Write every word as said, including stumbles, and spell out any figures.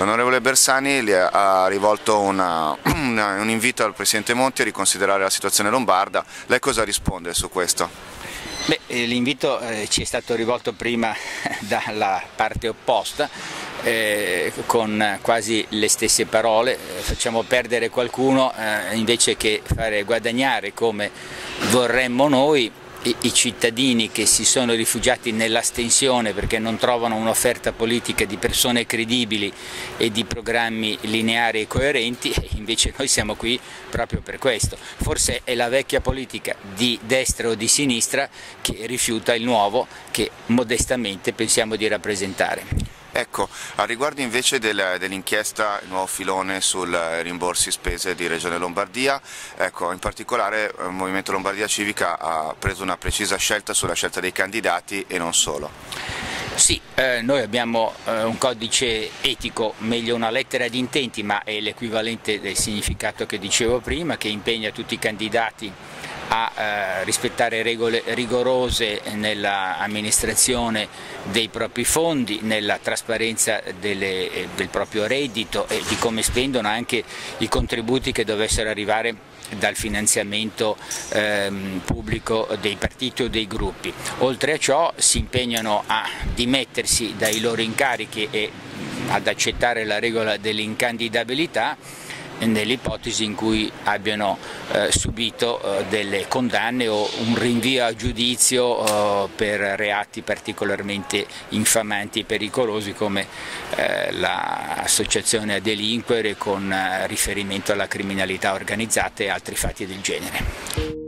L'onorevole Bersani le ha rivolto una, una, un invito al Presidente Monti a riconsiderare la situazione lombarda. Lei cosa risponde su questo? Beh, l'invito eh, ci è stato rivolto prima dalla parte opposta, eh, con quasi le stesse parole. Facciamo perdere qualcuno eh, invece che fare guadagnare come vorremmo noi i cittadini che si sono rifugiati nell'astensione perché non trovano un'offerta politica di persone credibili e di programmi lineari e coerenti, e invece noi siamo qui proprio per questo. Forse è la vecchia politica di destra o di sinistra che rifiuta il nuovo che modestamente pensiamo di rappresentare. Ecco, a riguardo invece dell'inchiesta, il nuovo filone sul rimborsi spese di Regione Lombardia, ecco, in particolare il Movimento Lombardia Civica ha preso una precisa scelta sulla scelta dei candidati e non solo. Sì, eh, noi abbiamo eh, un codice etico, meglio una lettera di intenti, ma è l'equivalente del significato che dicevo prima, che impegna tutti i candidati a eh, rispettare regole rigorose nell'amministrazione dei propri fondi, nella trasparenza delle, eh, del proprio reddito e di come spendono anche i contributi che dovessero arrivare dal finanziamento ehm, pubblico dei partiti o dei gruppi. Oltre a ciò si impegnano a dimettersi dai loro incarichi e ad accettare la regola dell'incandidabilità nell'ipotesi in cui abbiano eh, subito eh, delle condanne o un rinvio a giudizio eh, per reati particolarmente infamanti e pericolosi come eh, l'associazione a delinquere con eh, riferimento alla criminalità organizzata e altri fatti del genere.